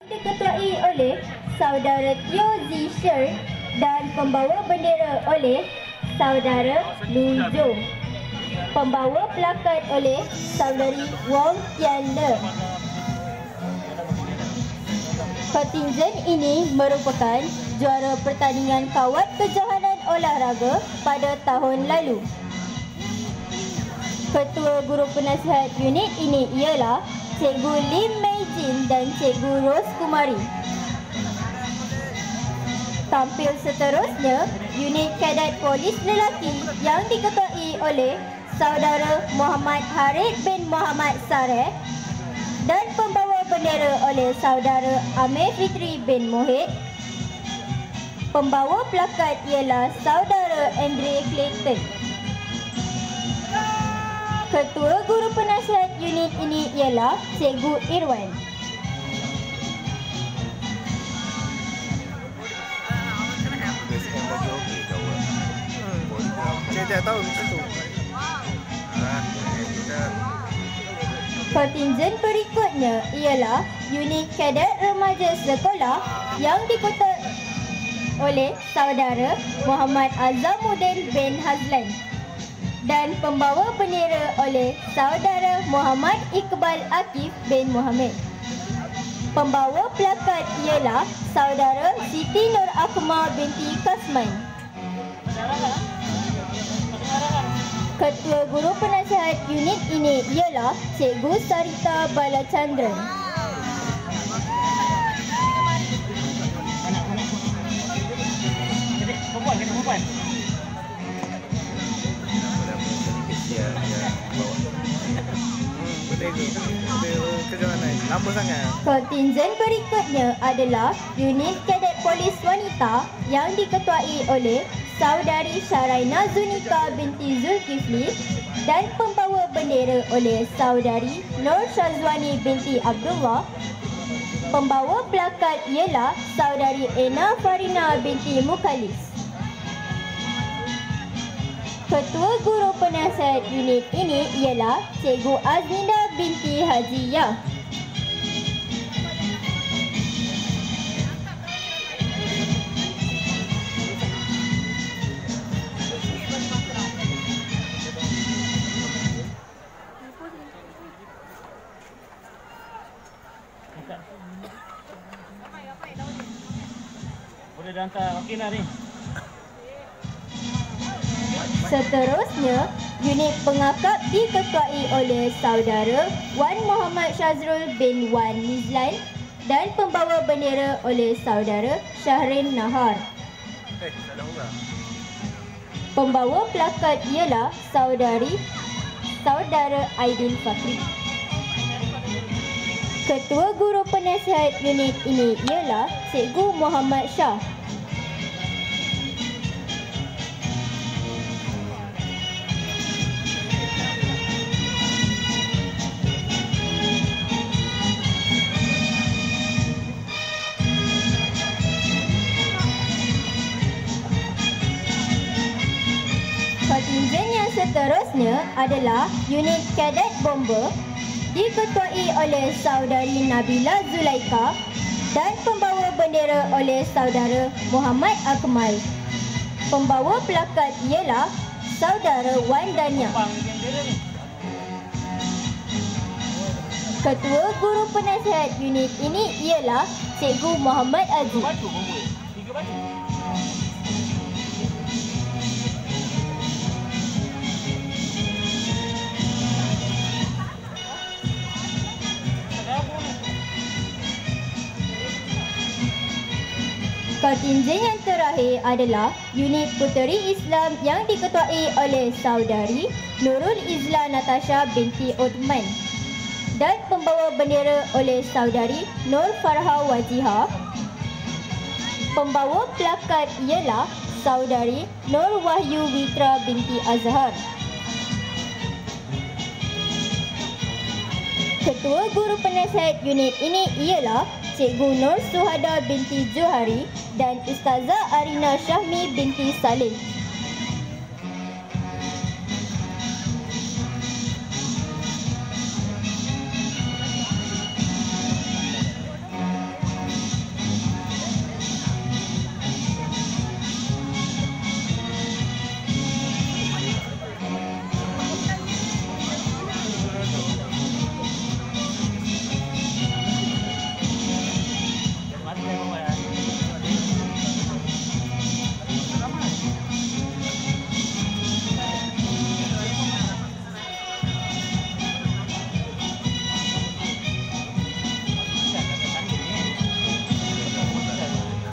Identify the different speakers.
Speaker 1: Diketuai oleh Saudara Teo Zisher dan pembawa bendera oleh Saudara Lu Zhou. Pembawa plakat oleh Saudari Wong Tian Le. Kontingen ini merupakan juara pertandingan kawat kejohanan olahraga pada tahun lalu. Ketua Guru Penasihat unit ini ialah Cikgu Lim Mei Jin dan Cikgu Ros Kumari. Tampil seterusnya, unit kadet polis lelaki yang diketuai oleh Saudara Muhammad Harith bin Muhammad Sareh dan pembawa bendera oleh Saudara Amir Fitri bin Mohit. Pembawa plakat ialah Saudara Andre Clayton. Ketua Guru Penasihat unit ini ialah Cikgu Irwan.
Speaker 2: Saya tak tahu macam tu.
Speaker 1: Kontingen berikutnya ialah unit kadet remaja sekolah yang diketuai oleh Saudara Muhammad Azamuddin bin Hazlan dan pembawa bendera oleh Saudara Muhammad Iqbal Akif bin Muhammad. Pembawa plakat ialah Saudara Siti Nur Akmal binti Kasman. Ketua Guru Penasihat unit ini ialah Cikgu Sarita Balachandran.
Speaker 2: Lama sangat.
Speaker 1: Kontingen berikutnya adalah unit kadet polis wanita yang diketuai oleh Saudari Syaraina Zunika binti Zulkifli dan pembawa bendera oleh Saudari Nur Syazwani binti Abdullah. Pembawa plakat ialah Saudari Ena Farina binti Mukalis. Ketua Guru Penasihat unit ini ialah Cikgu Azminda binti Haji Yah.
Speaker 3: Boleh dah hantar okey dah ni.
Speaker 1: Seterusnya, unit pengakap diketuai oleh Saudara Wan Muhammad Syazrul bin Wan Nizlan dan pembawa bendera oleh Saudara Syahrin Nahar.
Speaker 2: Salah orang.
Speaker 1: Pembawa plakat ialah Saudara Aidil Fakri. Ketua Guru Penasihat unit ini ialah Cikgu Muhammad Shah. Kontingen yang seterusnya adalah unit kadet bomber diketuai oleh Saudari Nabila Zulaika dan pembawa bendera oleh Saudara Muhammad Akmal. Pembawa plakat ialah Saudara Wan Danya. Ketua Guru Penasihat unit ini ialah Cikgu Muhammad Aziz. Kontingen yang terakhir adalah unit Puteri Islam yang diketuai oleh Saudari Nurul Izla Natasha binti Uthman dan pembawa bendera oleh Saudari Nur Farha Wajiha. Pembawa plakat ialah Saudari Nur Wahyu Witra binti Azhar. Ketua Guru Penasihat unit ini ialah Cikgu Nur Suhada binti Johari dan Ustazah Arina Syahmi binti Salim.